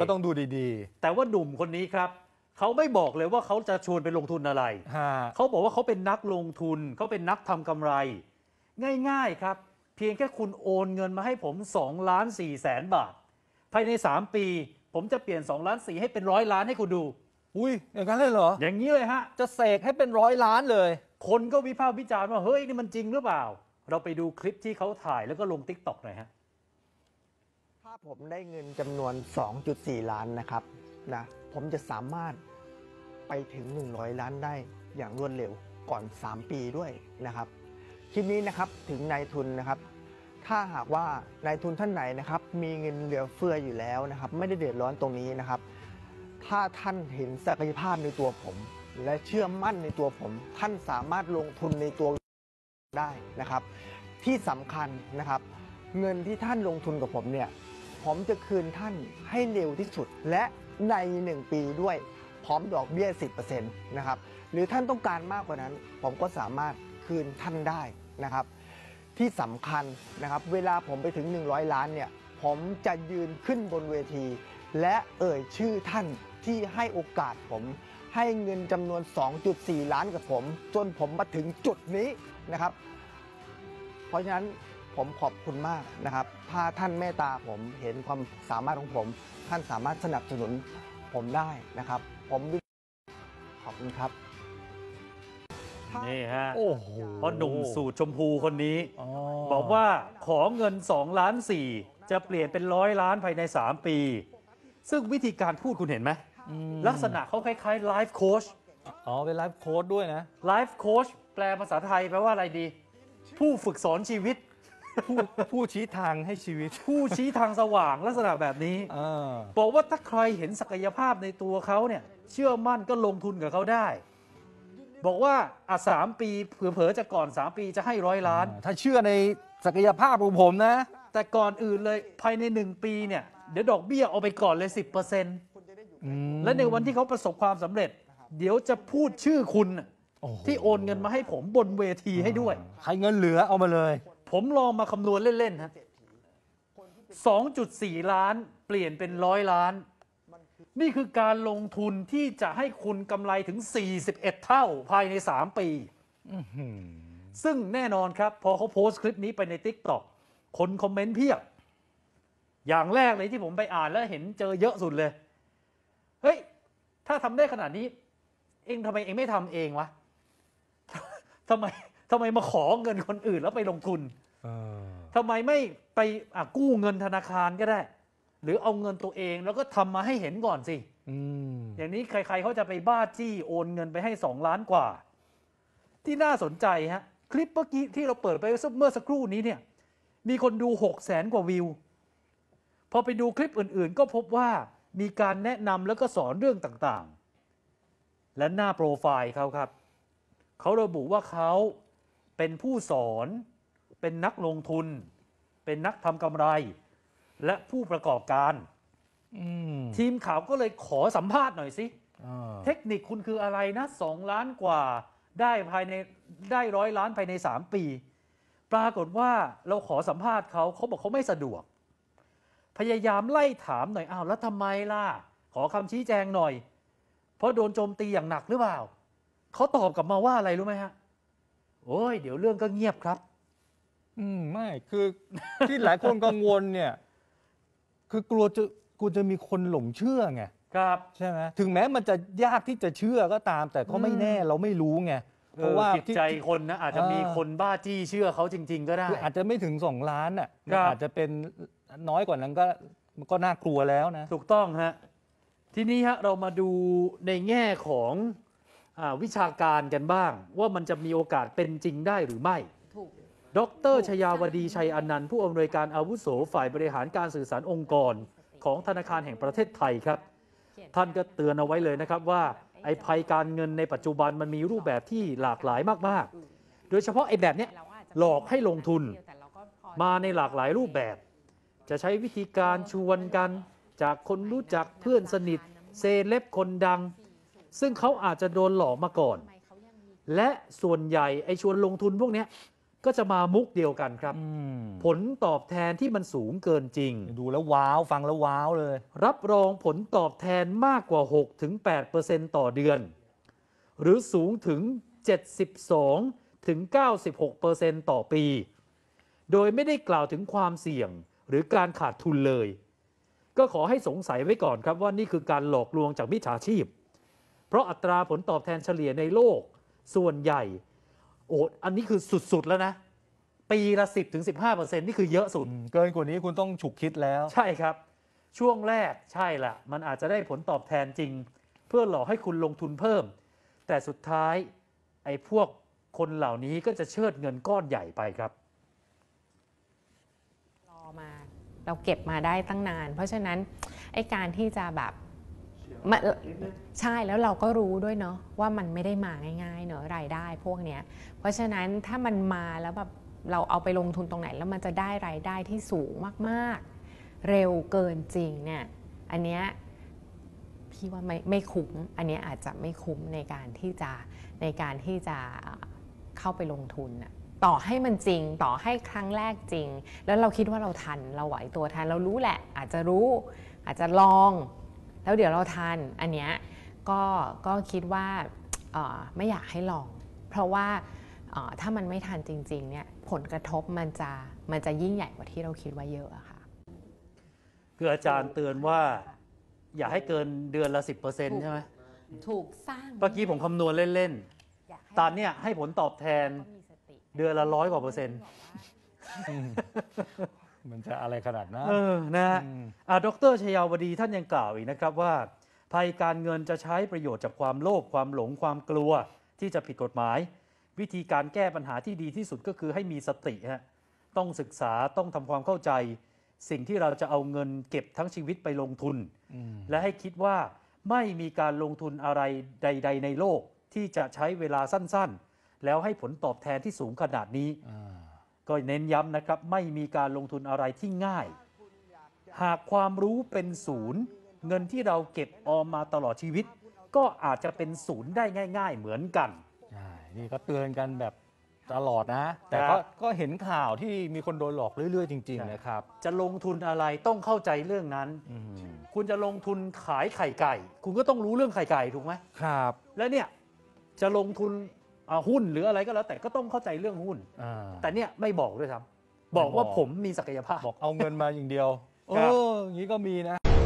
ก็ต้องดูดีๆแต่ว่าหนุ่มคนนี้ครับเขาไม่บอกเลยว่าเขาจะชวนไปลงทุนอะไรเขาบอกว่าเขาเป็นนักลงทุนเขาเป็นนักทำกำไรง่ายๆครับเพียงแค่คุณโอนเงินมาให้ผม2,400,000 บาทภายใน3 ปีผมจะเปลี่ยน2,400,000ให้เป็น100 ล้านให้คุณดูอุ้ยอย่างนั้นเลยเหรออย่างนี้เลยฮะจะเสกให้เป็น100 ล้านเลยคนก็วิพากษ์วิจารณ์ว่าเฮ้ยนี่มันจริงหรือเปล่าเราไปดูคลิปที่เขาถ่ายแล้วก็ลง TikTok หน่อยฮะถ้าผมได้เงินจำนวน 2.4 ล้านนะครับนะผมจะสามารถไปถึง100 ล้านได้อย่างรวดเร็วก่อน3 ปีด้วยนะครับคลิปนี้นะครับถึงนายทุนนะครับถ้าหากว่านายทุนท่านไหนนะครับมีเงินเหลือเฟืออยู่แล้วนะครับไม่ได้เดือดร้อนตรงนี้นะครับถ้าท่านเห็นศักยภาพในตัวผมและเชื่อมั่นในตัวผมท่านสามารถลงทุนในตัวได้นะครับที่สำคัญนะครับเงินที่ท่านลงทุนกับผมเนี่ยผมจะคืนท่านให้เร็วที่สุดและใน1 ปีด้วยพร้อมดอกเบี้ย 10% นะครับหรือท่านต้องการมากกว่านั้นผมก็สามารถคืนท่านได้นะครับที่สำคัญนะครับเวลาผมไปถึง100 ล้านเนี่ยผมจะยืนขึ้นบนเวทีและเอ่ยชื่อท่านที่ให้โอกาสผมให้เงินจำนวน 2.4 ล้านกับผมจนผมมาถึงจุดนี้นะครับเพราะฉะนั้นผมขอบคุณมากนะครับถ้าท่านเมตตาผมเห็นความสามารถของผมท่านสามารถสนับสนุนผมได้นะครับผมขอบคุณครับนี่ฮะโอ้โหเพราะหนุ่มสูตรชมพูคนนี้บอกว่าขอเงิน2.4 ล้านจะเปลี่ยนเป็น100 ล้านภายใน3 ปีซึ่งวิธีการพูดคุณเห็นไหมลักษณะเขาคล้ายๆไลฟ์โค้ชเป็นไลฟ์โค้ชด้วยนะไลฟ์โค้ชแปลภาษาไทยแปลว่าอะไรดีผู้ฝึกสอนชีวิตผู้ชี้ทางให้ชีวิตผู้ชี้ทางสว่างลักษณะแบบนี้บอกว่าถ้าใครเห็นศักยภาพในตัวเขาเนี่ยเชื่อมั่นก็ลงทุนกับเขาได้บอกว่า3 ปีเผลอๆจะก่อน3 ปีจะให้100 ล้านถ้าเชื่อในศักยภาพของผมนะแต่ก่อนอื่นเลยภายใน1 ปีเนี่ยเดี๋ยวดอกเบี้ยเอาไปก่อนเลย 10% และในวันที่เขาประสบความสำเร็จเดี๋ยวจะพูดชื่อคุณที่โอนเงินมาให้ผมบนเวทีให้ด้วยใครเงินเหลือเอามาเลยผมลองมาคำนวณเล่นๆฮะ 2.4 ล้านเปลี่ยนเป็น100 ล้านนี่คือการลงทุนที่จะให้คุณกำไรถึง41 เท่าภายใน3 ปีซึ่งแน่นอนครับพอเขาโพสต์คลิปนี้ไปใน TikTok คนคอมเมนต์เพียบอย่างแรกเลยที่ผมไปอ่านแล้วเห็นเจอเยอะสุดเลยเฮ้ยถ้าทำได้ขนาดนี้ทำไมเองไม่ทำเองวะทำไมมาขอเงินคนอื่นแล้วไปลงทุนทำไมไม่ไปกู้เงินธนาคารก็ได้หรือเอาเงินตัวเองแล้วก็ทำมาให้เห็นก่อนสิอย่างนี้ใครๆเขาจะไปบ้าจี้โอนเงินไปให้2 ล้านกว่าที่น่าสนใจฮะคลิปเมื่อกี้ที่เราเปิดไปเมื่อสักครู่นี้เนี่ยมีคนดู600,000 กว่าวิวพอไปดูคลิปอื่นๆก็พบว่ามีการแนะนำแล้วก็สอนเรื่องต่างๆและหน้าโปรไฟล์เขาครับเขาระบุว่าเขาเป็นผู้สอนเป็นนักลงทุนเป็นนักทำกำไรและผู้ประกอบการทีมข่าวก็เลยขอสัมภาษณ์หน่อยสิเทคนิคคุณคืออะไรนะ2 ล้านกว่าได้100 ล้านภายใน3 ปีปรากฏว่าเราขอสัมภาษณ์เขาบอกเขาไม่สะดวกพยายามไล่ถามหน่อยแล้วทำไมล่ะขอคำชี้แจงหน่อยเพราะโดนโจมตีอย่างหนักหรือเปล่าเขาตอบกลับมาว่าอะไรรู้ไหมฮะโอ้ยเดี๋ยวเรื่องก็เงียบครับไม่คือที่หลายคนกังวลเนี่ยคือกลัวจะมีคนหลงเชื่อไงครับใช่ไหมถึงแม้มันจะยากที่จะเชื่อก็ตามแต่ก็ไม่แน่เราไม่รู้ไงเพราะว่าจิตใจคนนะอาจจะมีคนบ้าจี้เชื่อเขาจริงๆก็ได้คืออาจจะไม่ถึง2 ล้านน่ะอาจจะเป็นน้อยกว่านั้นก็น่ากลัวแล้วนะถูกต้องฮะทีนี้ฮะเรามาดูในแง่ของวิชาการกันบ้างว่ามันจะมีโอกาสเป็นจริงได้หรือไม่ดร.ชยาวดีชัยอนันต์ผู้อำนวยการอาวุโสฝ่ายบริหารการสื่อสารองค์กรของธนาคารแห่งประเทศไทยครับท่านก็เตือนเอาไว้เลยนะครับว่าไอ้ภัยการเงินในปัจจุบันมันมีรูปแบบที่หลากหลายมากๆโดยเฉพาะไอ้แบบนี้หลอกให้ลงทุนมาในหลากหลายรูปแบบจะใช้วิธีการชวนกันจากคนรู้จักเพื่อนสนิทเซเลบคนดังซึ่งเขาอาจจะโดนหลอกมาก่อนและส่วนใหญ่ไอ้ชวนลงทุนพวกนี้ก็จะมามุกเดียวกันครับอืมผลตอบแทนที่มันสูงเกินจริงดูแล้วว้าวฟังแล้วว้าวเลยรับรองผลตอบแทนมากกว่า 6-8% ต่อเดือน หรือสูงถึง 72-96% ต่อปี โดยไม่ได้กล่าวถึงความเสี่ยงหรือการขาดทุนเลย ก็ขอให้สงสัยไว้ก่อนครับว่านี่คือการหลอกลวงจากมิจฉาชีพ เพราะอัตราผลตอบแทนเฉลี่ยในโลกส่วนใหญ่อันนี้คือสุดๆแล้วนะ ปีละ 10-15% นี่คือเยอะสุดเกินกว่านี้คุณต้องฉุกคิดแล้วใช่ครับ ช่วงแรกใช่ละมันอาจจะได้ผลตอบแทนจริง เพื่อหลอกให้คุณลงทุนเพิ่ม แต่สุดท้ายไอ้พวกคนเหล่านี้ก็จะเชิดเงินก้อนใหญ่ไปครับรอมาเราเก็บมาได้ตั้งนาน เพราะฉะนั้นไอ้การที่จะแบบมาใช่แล้วเราก็รู้ด้วยเนาะว่ามันไม่ได้มาง่ายๆเนอะรายได้พวกเนี้ยเพราะฉะนั้นถ้ามันมาแล้วแบบเราเอาไปลงทุนตรงไหนแล้วมันจะได้รายได้ที่สูงมากๆเร็วเกินจริงเนี่ยอันเนี้ยพี่ว่าไม่คุ้มอันเนี้ยอาจจะไม่คุ้มในการที่จะเข้าไปลงทุนอะต่อให้มันจริงต่อให้ครั้งแรกจริงแล้วเราคิดว่าเราทันเราไหวตัวทันเรารู้แหละอาจจะรู้อาจจะลองแล้วเดี๋ยวเราทันอันเนี้ยก็คิดว่าไม่อยากให้ลองเพราะว่าถ้ามันไม่ทันจริงๆเนี่ยผลกระทบมันจะยิ่งใหญ่กว่าที่เราคิดว่าเยอะอะค่ะคืออาจารย์เตือนว่าอย่าให้เกินเดือนละ 10% ใช่ไหมถูกสร้างเมื่อกี้ผมคำนวณเล่นอยากให้ๆ ตอนเนี้ยให้ผลตอบแทนก็มีสติเดือนละ100 กว่าเปอร์เซ็นต์มันจะอะไรขนาดนั้นนะฮะอืมดร.ชยาวดีท่านยังกล่าวอีกนะครับว่า ภัยการเงินจะใช้ประโยชน์จากความโลภความหลงความกลัวที่จะผิดกฎหมาย วิธีการแก้ปัญหาที่ดีที่สุดก็คือให้มีสติฮะต้องศึกษาต้องทำความเข้าใจ สิ่งที่เราจะเอาเงินเก็บทั้งชีวิตไปลงทุน และให้คิดว่าไม่มีการลงทุนอะไรใด ๆ ในโลกที่จะใช้เวลาสั้นๆ แล้วให้ผลตอบแทนที่สูงขนาดนี้ ก็เน้นย้ำนะครับไม่มีการลงทุนอะไรที่ง่าย หากความรู้เป็นศูนย์ เงินที่เราเก็บออมมาตลอดชีวิต ก็อาจจะเป็นศูนย์ได้ง่าย ๆ เหมือนกันใช่นี่ก็เตือนกันแบบตลอดนะ แต่ครัก็บเห็นข่าวที่มีคนโดนหลอกเรื่อยๆ จริง ๆ นะครับจะลงทุนอะไรต้องเข้าใจเรื่องนั้น คุณจะลงทุนขายไข่ไก่ คุณก็ต้องรู้เรื่องไข่ไก่ถูกไหมครับแล้วเนี่ยจะลงทุนหุ้นหรืออะไรก็แล้วแต่ก็ต้องเข้าใจเรื่องหุ้น แต่เนี่ยไม่บอกด้วยซ้ำบอกว่าผมมีศักยภาพบอกเอาเงินมาอย่างเดียวครับอย่างนี้ก็มีนะ